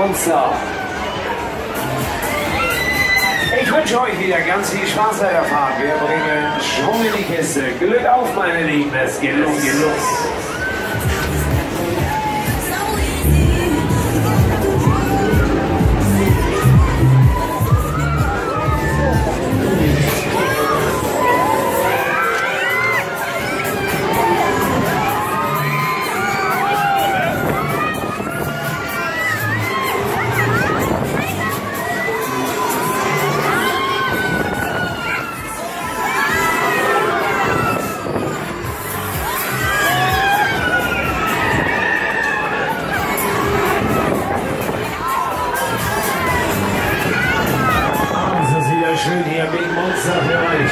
Monster. Ich wünsche euch wieder ganz viel Spaß bei der Fahrt. Wir bringen Schwung in die Kiste. Glück auf, meine Lieben. Es geht los, geht los. Schön hier, Big Monster für euch.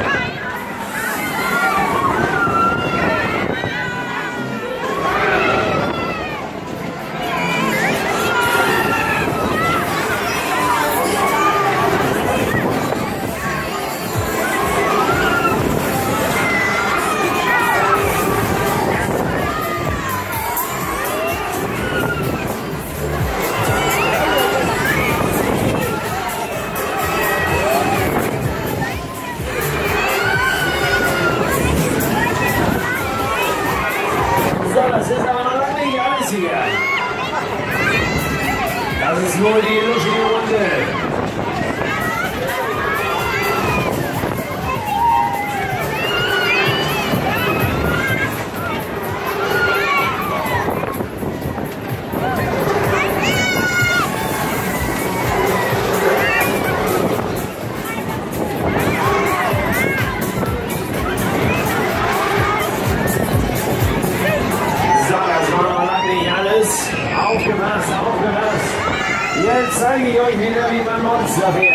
Das ist aber noch lange nicht alles hier. Das ist nur die lustige Runde. Aufgepasst, aufgepasst. Jetzt zeige ich euch wieder, wie man Monster fährt.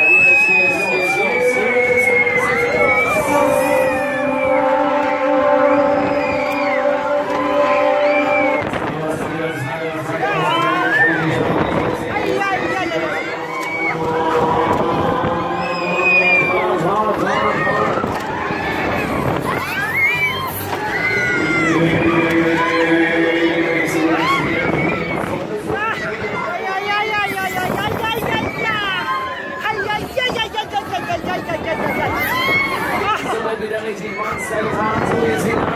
Wieder richtig Monster gefahren, so jetzt hin,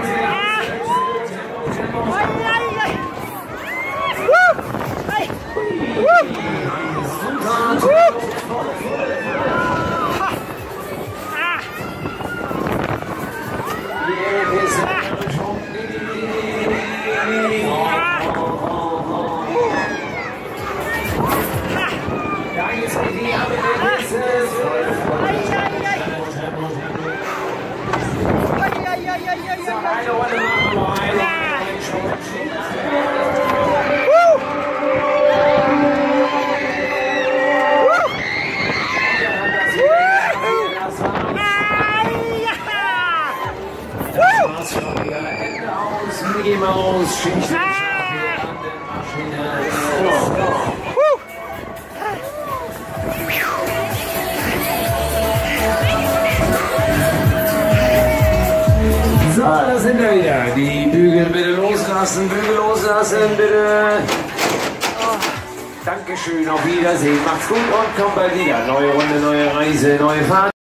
da ist die Mickey Mouse, Schicht. So, da sind wir wieder. Die Bügel bitte loslassen, Bügel loslassen, bitte. Dankeschön, auf Wiedersehen. Macht's gut und kommt bald wieder. Neue Runde, neue Reise, neue Fahrt.